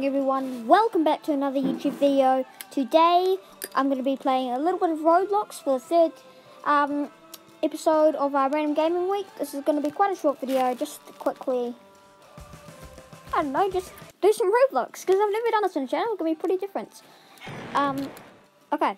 morning everyone, welcome back to another YouTube video. Today I'm going to be playing a little bit of Roblox for the third episode of our random gaming week. This is going to be quite a short video, just to quickly, I don't know, just do some Roblox, because I've never done this on the channel. It's going to be pretty different. Okay.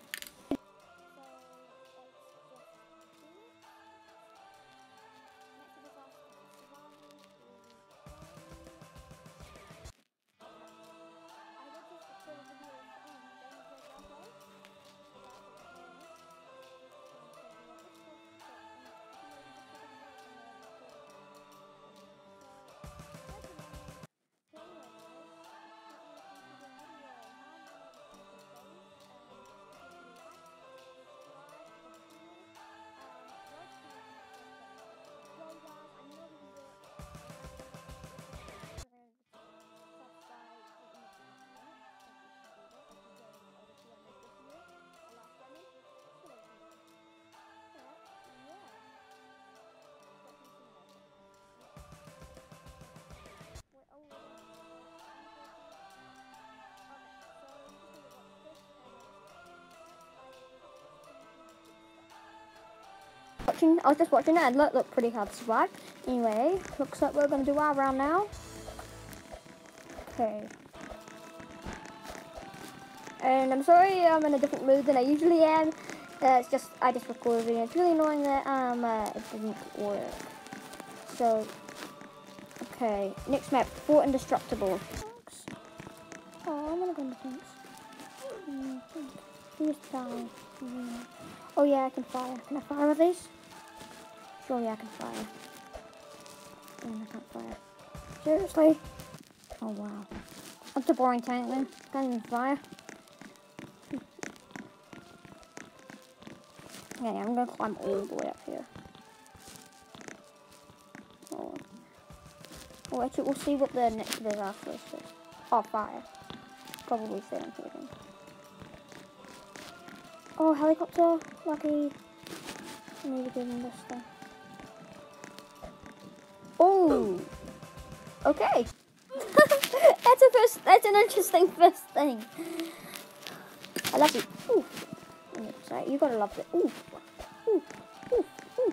I was just watching it and it looked pretty hard to survive. Anyway, looks like we're going to do our round now. Okay. And I'm sorry I'm in a different mood than I usually am. It's just, I just recorded a video. It's really annoying that it didn't work. So, okay. Next map, Fort Indestructible. Oh, I'm going to go in the fence. Please die. Oh yeah, I can fire. Can I fire with these? Surely I can fire. And I can't fire. Seriously? Oh wow. That's a boring tank then. Can't even fire. Okay, I'm gonna climb all the way up here. Oh, actually, we'll see what the next disaster is first. Oh, fire. Probably say I'm hitting. Oh, helicopter. Lucky. I need to give him this thing. Oh. Okay. That's an interesting first thing. I love it. Ooh. Sorry, you gotta love it. Ooh. Ooh. Ooh. Ooh.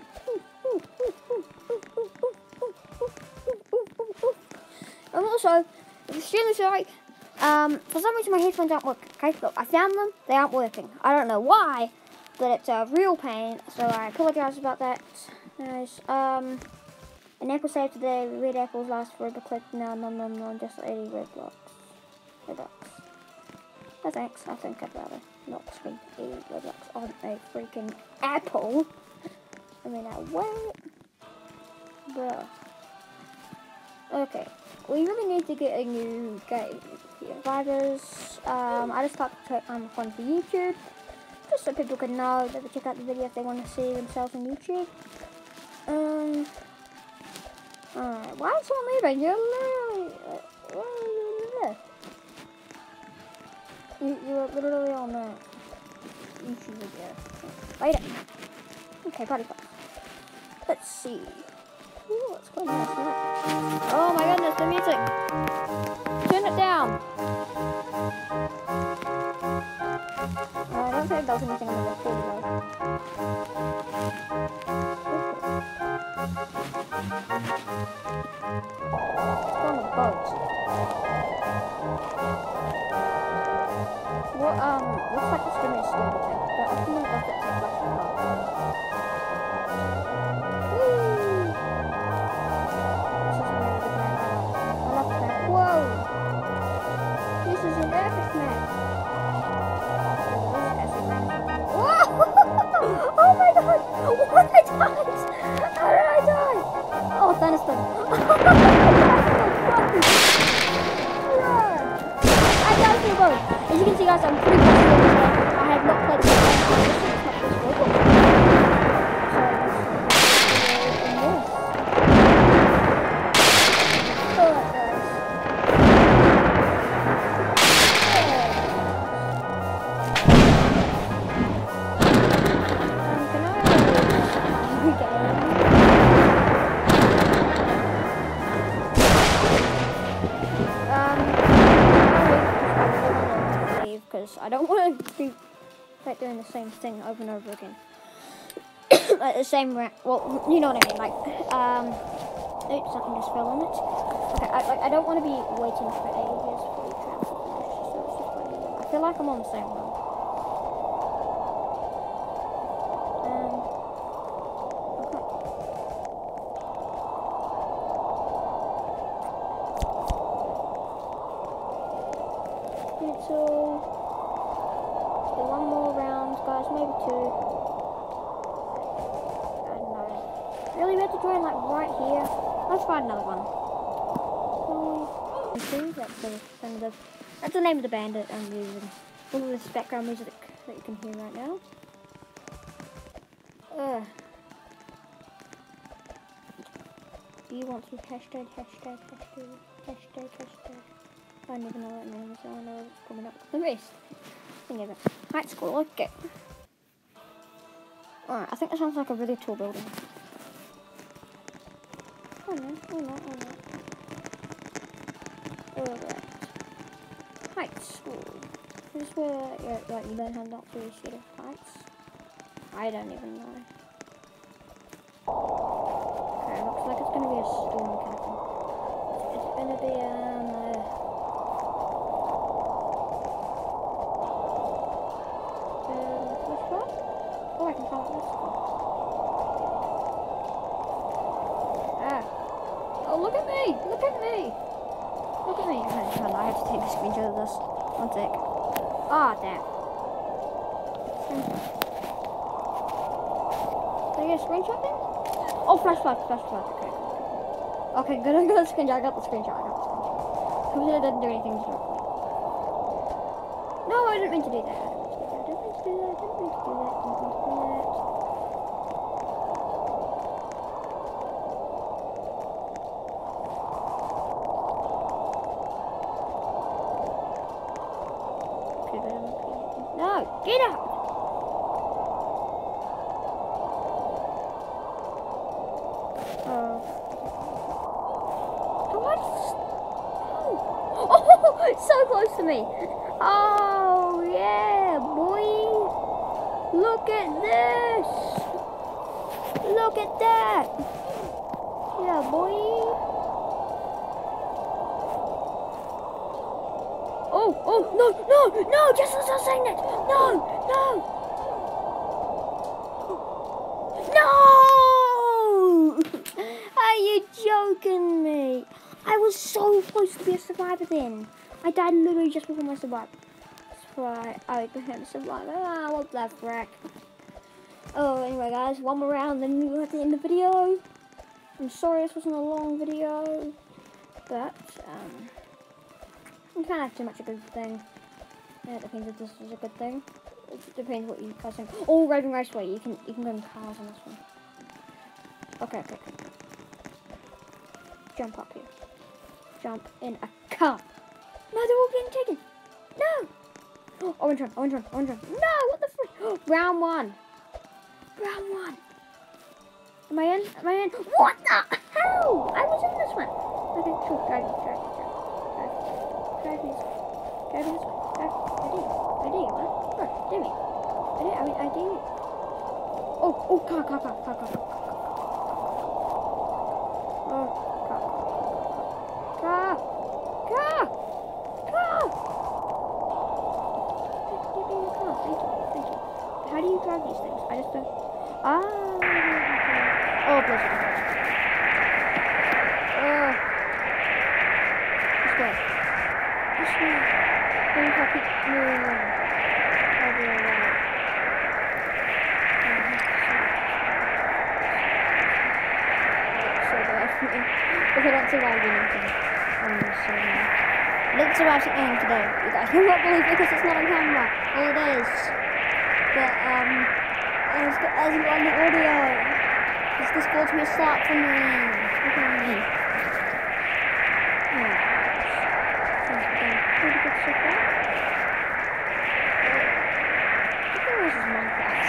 I'm also extremely sorry. For some reason my headphones aren't working. Okay, look, I found them. They aren't working. I don't know why, but it's a real pain. So I apologize about that. Nice. An apple saved today. Red apples last forever. Click no. Just 80 red blocks. Red blocks. No thanks. I think I'd rather not spend 80 red blocks on a freaking apple. I mean, what? Bruh. Okay. We really need to get a new game here. Survivors. I just got to fun for YouTube. Just so people can know that they check out the video if they want to see themselves on YouTube. Alright, why is someone leaving? You're literally on the YouTube video. Wait. Okay, party class. Let's see. Ooh, let's go nice map. Oh my goodness, the music! Turn it down! I don't think there's anything on the record though. It's on the boat. What, looks like it's gonna be a storm tank, but I think that's a flashing boat. Oh my god! What? I died! How did I die? Oh, thunderstorm. I died from the boat. As you can see, guys, I'm pretty frustrated. I have not played this game. because I don't want to be like doing the same thing over and over again. Like the same well, you know what I mean, like, oops, something just fell on it. Okay, I don't want to be waiting for ages for each round to finish, so it's just like, I feel like I'm on the same round. Okay. So, let's do one more round, guys, maybe two. Really, we have to join like right here. Let's find another one. That's the name of the band that I'm using. All of this background music that you can hear right now. Do you want to hashtag? I don't even know what name is, so I know it's coming up. The rest. Think of it. High school, okay. Alright, I think that sounds like a really tall building. Oh no. Alright. High school. This is where you learn how not to be scared of heights. I don't even know. Okay, looks like it's gonna be a storm captain. It's gonna be which one? Oh, I can call it this one. Oh, look at me! Look at me! Look at me! I have to take a screenshot of this. One sec. Ah, damn. Did I get a screenshot then? Oh, flash flood. Okay, good. I got the screenshot. Hopefully I didn't do anything to it. No, I didn't mean to do that. No, get up! Oh, it's so close to me. Oh, yeah, boy. Look at this. Look at that. Yeah, boy. Oh, no, just as I was saying that. No! Are you joking me? I was so close to be a survivor then. I died literally just before my survivor. That's right, I became a survivor. Ah, what the frack. Oh, anyway guys, one more round, then we'll have to end the video. I'm sorry this wasn't a long video, but, you can't have too much of a good thing. It depends if this is a good thing. It depends what you guys think. Oh, Raving Raceway, you can go in cars on this one. Okay. Jump up here. Jump in a car. No, they're all getting taken. No. Oh, orange one. No, what the frick? Round one. Am I in? What the hell? I was in this one. Okay, sure. Drive this way. I do. What? Oh, do me. I do. Oh, car. Oh, car. Thank you. How do you drive these things? I just don't. Oh, please. This way. Then if I keep moving, I'll be alright. So bad. If I don't survive anything, I'm just so mad. I didn't survive something today. You guys will not believe because it's not on camera. Well, it is. But, as on the audio. This Discord's going to start for me. Look at me. Pretty good so far. I think this is Minecraft.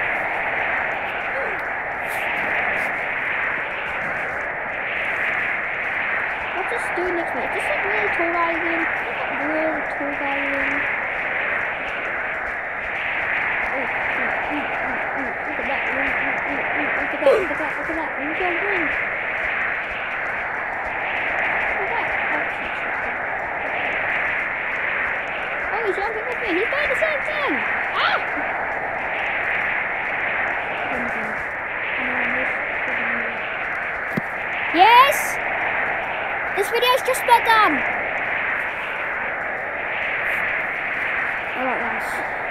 What's this dude next to me? Is this like really tall guy again? Really tall guy again? Look at that. I'm jumping. Look at that. Oh, he's jumping with me. He's doing the same thing. Ah! Yes! This video's just about done. Alright, guys.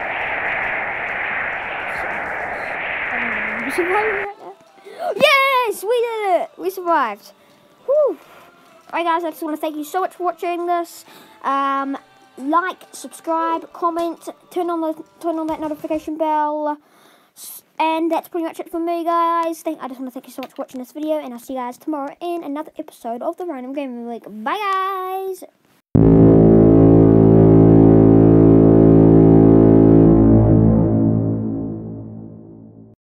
We survived right now. Yes! We did it! We survived. Whew. Alright, guys, I just want to thank you so much for watching this. Like, subscribe, comment, turn on that notification bell. And that's pretty much it for me, guys. I just want to thank you so much for watching this video, and I'll see you guys tomorrow in another episode of the Random Gaming Week. Bye, guys!